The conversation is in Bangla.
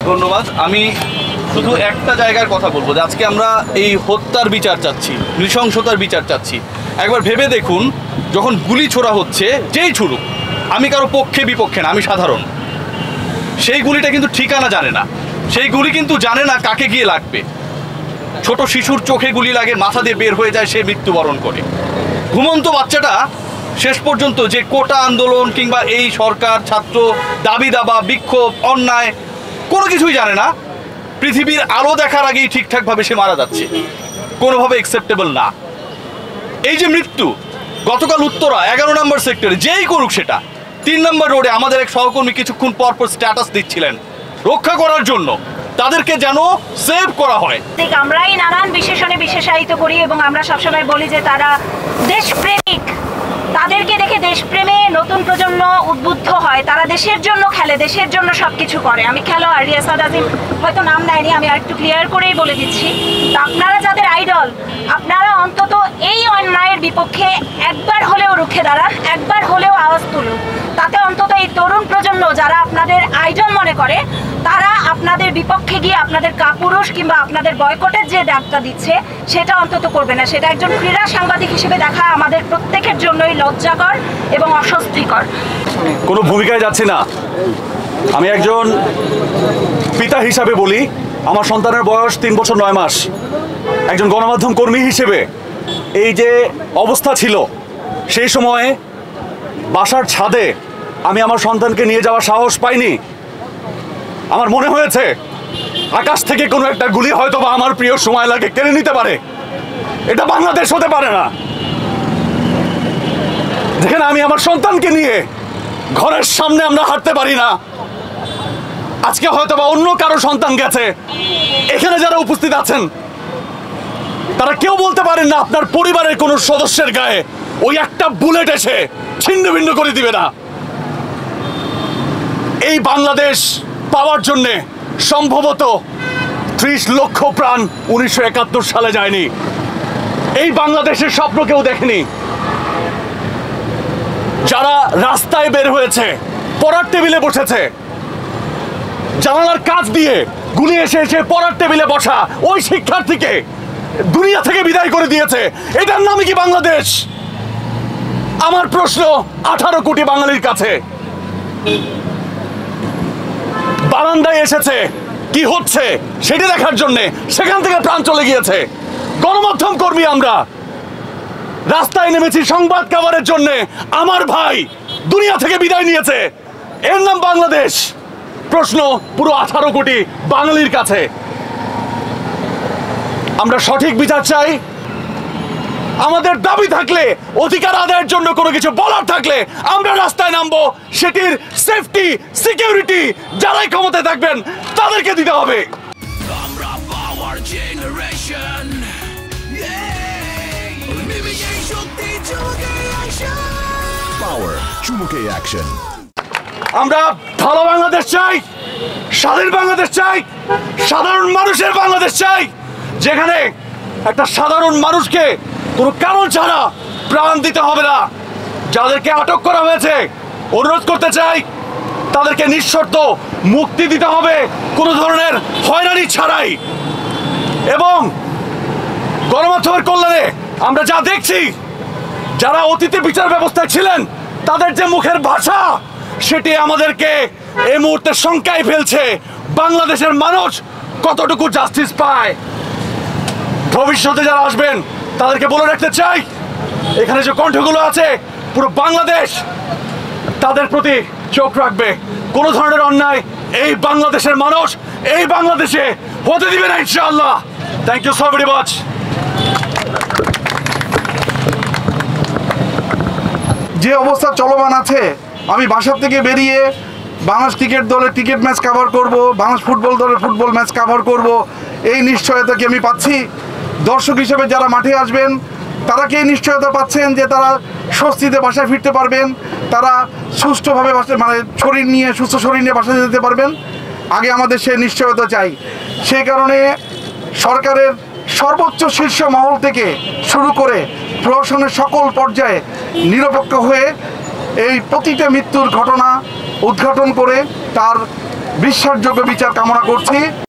ধন্যবাদ। আমি শুধু একটা জায়গার কথা বলবো যে আজকে আমরা এই হত্যার বিচার চাচ্ছি, নৃশংসতার বিচার চাচ্ছি। একবার ভেবে দেখুন, যখন গুলি ছোড়া হচ্ছে, যেই ছুড়ুক, আমি কারো পক্ষে বিপক্ষে না, আমি সাধারণ, সেই গুলিটা কিন্তু ঠিকানা জানে না, সেই গুলি কিন্তু জানে না কাকে গিয়ে লাগবে। ছোট শিশুর চোখে গুলি লাগে, মাথা দিয়ে বের হয়ে যায়, সে মৃত্যুবরণ করে। ঘুমন্ত বাচ্চাটা শেষ পর্যন্ত যে কোটা আন্দোলন কিংবা এই সরকার, ছাত্র, দাবি দাবা, বিক্ষোভ, অন্যায় কোনো কিছুই জানে না, পৃথিবীর আলো দেখার আগেই ঠিকঠাকভাবে সে মারা যাচ্ছে, কোনোভাবে অ্যাকসেপ্টেবল না। এই যে মৃত্যু, গতকাল উত্তরা 11 নম্বর সেক্টরে যেই করুক, সেটা 3 নম্বর রোডে আমাদের এক সহকর্মী কিছুক্ষণ পরপর স্ট্যাটাস দিচ্ছিলেন রক্ষা করার জন্য, তাদেরকে যেন সেভ করা হয়। আমরাই নানান বিশেষণে বিশেষায়িত করি এবং আমরা সবসময় বলি যে তারা দেশপ্রেমিক, তাদেরকে দেখে দেশপ্রেমে নতুন প্রজন্ম উদ্বুদ্ধ হয়, তারা দেশের জন্য খেলে, দেশের জন্য সবকিছু করে। আমি খেলোয়াড় রিয়াসাত আজিম হয়তো নাম নেয়নি, আমি আরেকটু ক্লিয়ার করেই বলে দিচ্ছি। আপনারা যাদের আইডল, আপনারা অন্তত এই অন্যায়ের বিপক্ষে একবার হলেও রুখে দাঁড়ান, একবার হলেও আওয়াজ তুলুন। তাতে অন্তত এই তরুণ প্রজন্ম যারা আপনাদের আইডল মনে করে, তারা আপনাদের বিপক্ষে গিয়ে আপনাদের কাপুরুষ কিংবা আপনাদের বয়কটের যে ডাকটা দিচ্ছে, সেটা অন্তত করবে না। সেটা একজন ক্রীড়া সাংবাদিক হিসেবে দেখা আমাদের প্রত্যেকের জন্যই লজ্জাকর এবং অস্বস্তিকর। কোনো ভূমিকায় যাচ্ছি না, আমি একজন পিতা হিসাবে বলি, আমার সন্তানের বয়স 3 বছর 9 মাস। একজন গণমাধ্যম কর্মী হিসেবে এই যে অবস্থা ছিল, সেই সময়ে বাসার ছাদে আমি আমার সন্তানকে নিয়ে যাওয়ার সাহস পাইনি। আমার মনে হয়েছে আকাশ থেকে কোনো একটা গুলি হয়তো বা আমার প্রিয় সময় লাগে কেড়ে নিতে পারে। এটা বাংলাদেশ হতে পারে না, যেখানে আমি আমার সন্তানকে নিয়ে ঘরের সামনে আমরা হাঁটতে পারি না। আজকে হয়তো বা অন্য কারো সন্তান গেছে, এখানে যারা উপস্থিত আছেন তারা কেউ বলতে পারেন না আপনার পরিবারের কোনো সদস্যের গায়ে ওই একটা বুলেট এসে ছিন্ন ভিন্ন করে দিবে না। এই বাংলাদেশ পাওয়ার জন্যে সম্ভবত 30 লক্ষ প্রাণ 1971 সালে যায়নি। এই বাংলাদেশের স্বপ্ন কেউ দেখেনি। যারা রাস্তায় বের হয়েছে, পড়ার টেবিলে বসেছে, জানালার কাচ দিয়ে গুলি এসে এসে পড়ার টেবিলে বসা ওই শিক্ষার্থীকে দুনিয়া থেকে বিদায় করে দিয়েছে, এটার নামই কি বাংলাদেশ? আমার প্রশ্ন 18 কোটি বাঙালির কাছে। বারান্দায় এসেছে কি হচ্ছে সেটা দেখার জন্য, সেখান থেকে প্রাণ চলে গিয়েছে। গণমাধ্যম কর্মী আমরা রাস্তায় নেমেছি সংবাদ কভারের জন্য, আমার ভাই দুনিয়া থেকে বিদায় নিয়েছে, এর নাম বাংলাদেশ। প্রশ্ন পুরো 18 কোটি বাঙালির কাছে। আমরা সঠিক বিচার চাই। আমাদের দাবি থাকলে, অধিকার আদায়ের জন্য কোনো কিছু বলার থাকলে আমরা রাস্তায় নামবো। সেটির সেফটি, সিকিউরিটি যারাই ক্ষমতায় থাকবেন তাদেরকে দিতে হবে। আমরা পাওয়ার জেনারেশন, পাওয়ার চুমুকে অ্যাকশন। আমরা ভালো বাংলাদেশ চাই, স্বাধীন বাংলাদেশ চাই, সাধারণ মানুষের বাংলাদেশ চাই, যেখানে একটা সাধারণ মানুষকে কোনো কারণ ছাড়া প্রাণ দিতে হবে না। যাদেরকে আটক করা হয়েছে, অনুরোধ করতে চাই তাদেরকে নিঃশর্ত মুক্তি দিতে হবে, কোনো ধরনের হয়রানি ছাড়াই। এবং গণমাধ্যমের কল্যাণে আমরা যা দেখছি, যারা অতীতে বিচার ব্যবস্থায় ছিলেন তাদের যে মুখের ভাষা, সেটি আমাদেরকে এই মুহূর্তে শঙ্কায় ফেলছে বাংলাদেশের মানুষ কতটুকু জাস্টিস পায়। ভবিষ্যতে যারা আসবেন তাদেরকে বলে রাখতে চাই, এখানে যে কণ্ঠগুলো আছে পুরো বাংলাদেশ তাদের প্রতি চোখ রাখবে। কোনো ধরনের অন্যায় এই বাংলাদেশের মানুষ এই বাংলাদেশে হতে দিবে না ইনশাআল্লাহ। Thank you so very much. যে অবস্থা চলমান আছে, আমি বাসার থেকে বেরিয়ে বাংলাদেশ ক্রিকেট দলের ক্রিকেট ম্যাচ কভার করব, বাংলাদেশ ফুটবল দলের ফুটবল ম্যাচ কভার করব, এই নিশ্চয়তা কি আমি পাচ্ছি? দর্শক হিসেবে যারা মাঠে আসবেন তারা কি এই নিশ্চয়তা পাচ্ছেন যে তারা স্বস্তিতে বাসায় ফিরতে পারবেন, তারা সুষ্ঠুভাবে মানে শরীর নিয়ে, সুস্থ শরীর নিয়ে বাসায় যেতে পারবেন? আগে আমাদের সেই নিশ্চয়তা চাই। সেই কারণে সরকারের সর্বোচ্চ শীর্ষ মহল থেকে শুরু করে প্রশাসনের সকল পর্যায়ে নিরপেক্ষ হয়ে এই প্রতিটা মৃত্যুর ঘটনা উদ্ঘাটন করে তার বিশ্বাসযোগ্য বিচার কামনা করছি।